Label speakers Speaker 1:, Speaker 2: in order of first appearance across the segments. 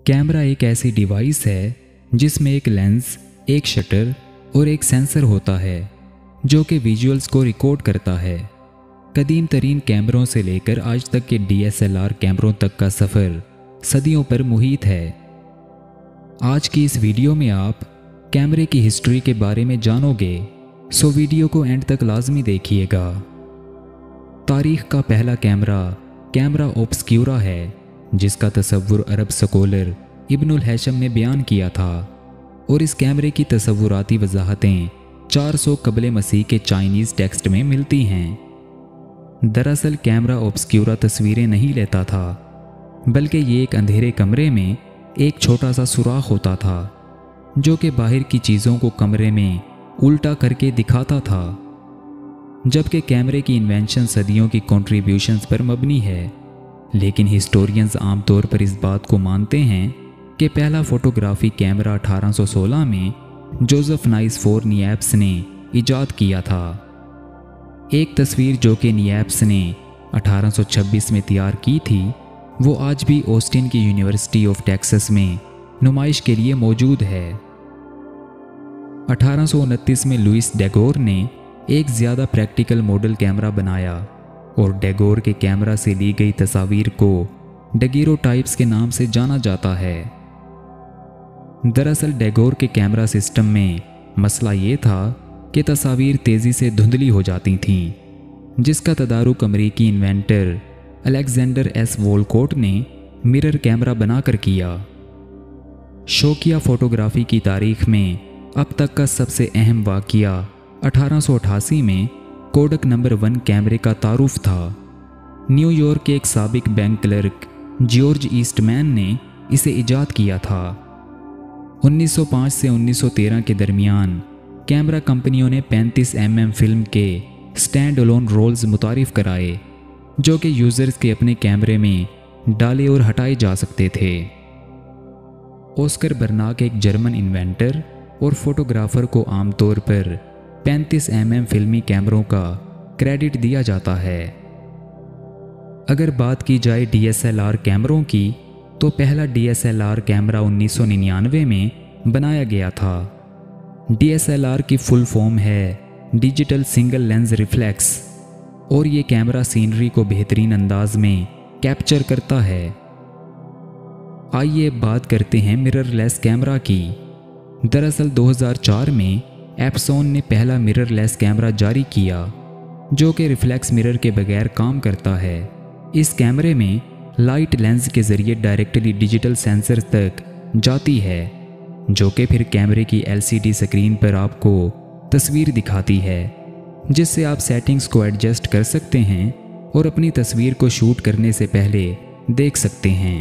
Speaker 1: Camera एक ऐसी device है जिसमें एक लेंस, एक शटर और एक सेंसर होता है जो कि विजुअल्स को रिकॉर्ड करता है। कदीम तरीन कैमरों से लेकर आज तक के DSLR कैमरों तक का सफ़र सदियों पर मुहित है। आज की इस वीडियो में आप कैमरे की हिस्ट्री के बारे में जानोगे, सो वीडियो को एंड तक लाजमी देखिएगा। तारीख का पहला कैमरा ऑब्सक्यूरा है, जिसका तसव्वुर अरब स्कॉलर इब्नुल हैशम ने बयान किया था और इस कैमरे की तसव्वुराती वजाहतें 400 कबले मसीह के चाइनीज़ टेक्स्ट में मिलती हैं। दरअसल कैमरा ऑब्सक्यूरा तस्वीरें नहीं लेता था, बल्कि ये एक अंधेरे कमरे में एक छोटा सा सुराख होता था जो कि बाहर की चीज़ों को कमरे में उल्टा करके दिखाता था। जबकि कैमरे की इन्वेंशन सदियों की कॉन्ट्रीब्यूशंस पर मबनी है, लेकिन हिस्टोरियंस आमतौर पर इस बात को मानते हैं कि पहला फोटोग्राफी कैमरा 1816 में जोसेफ नाइस फोर निएप्स ने इजाद किया था। एक तस्वीर जो कि निएप्स ने 1826 में तैयार की थी, वो आज भी ऑस्टिन की यूनिवर्सिटी ऑफ टेक्सास में नुमाइश के लिए मौजूद है। 1829 में लुइस डेगोर ने एक ज़्यादा प्रैक्टिकल मॉडल कैमरा बनाया और डेगोर के कैमरा से ली गई तस्वीर को डेगिरोटाइप्स के नाम से जाना जाता है। दरअसल डेगोर के कैमरा सिस्टम में मसला ये था कि तस्वीर तेज़ी से धुंधली हो जाती थीं, जिसका तदारुक अमरीकी इन्वेंटर अलेक्जेंडर एस वॉलकोट ने मिरर कैमरा बनाकर किया। शौकिया फोटोग्राफी की तारीख में अब तक का सबसे अहम वाक़या 1888 में कोडक नंबर 1 कैमरे का तारुफ था। न्यूयॉर्क के एक साबिक बैंक क्लर्क जॉर्ज ईस्टमैन ने इसे इजाद किया था। 1905 से 1913 के दरमियान कैमरा कंपनियों ने 35 mm फिल्म के स्टैंड अलोन रोल्स मुतारिफ कराए, जो कि यूज़र्स के अपने कैमरे में डाले और हटाए जा सकते थे। ऑस्कर बर्नाक एक जर्मन इन्वेंटर और फोटोग्राफर को आमतौर पर 35 mm फिल्मी कैमरों का क्रेडिट दिया जाता है। अगर बात की जाए DSLR कैमरों की, तो पहला DSLR कैमरा 1999 में बनाया गया था। DSLR की फुल फॉर्म है डिजिटल सिंगल लेंस रिफ्लेक्स और ये कैमरा सीनरी को बेहतरीन अंदाज में कैप्चर करता है। आइए बात करते हैं मिररलेस कैमरा की। दरअसल 2004 में एप्सॉन ने पहला मिररलेस कैमरा जारी किया, जो कि रिफ्लेक्स मिरर के बगैर काम करता है। इस कैमरे में लाइट लेंस के ज़रिए डायरेक्टली डिजिटल सेंसर तक जाती है, जो कि फिर कैमरे की LCD स्क्रीन पर आपको तस्वीर दिखाती है, जिससे आप सेटिंग्स को एडजस्ट कर सकते हैं और अपनी तस्वीर को शूट करने से पहले देख सकते हैं।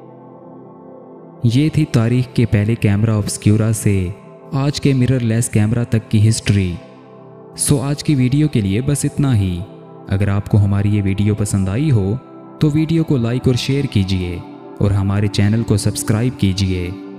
Speaker 1: ये थी तारीख के पहले कैमरा ऑब्सक्यूरा से आज के मिररलेस कैमरा तक की हिस्ट्री। सो आज की वीडियो के लिए बस इतना ही। अगर आपको हमारी ये वीडियो पसंद आई हो तो वीडियो को लाइक और शेयर कीजिए और हमारे चैनल को सब्सक्राइब कीजिए।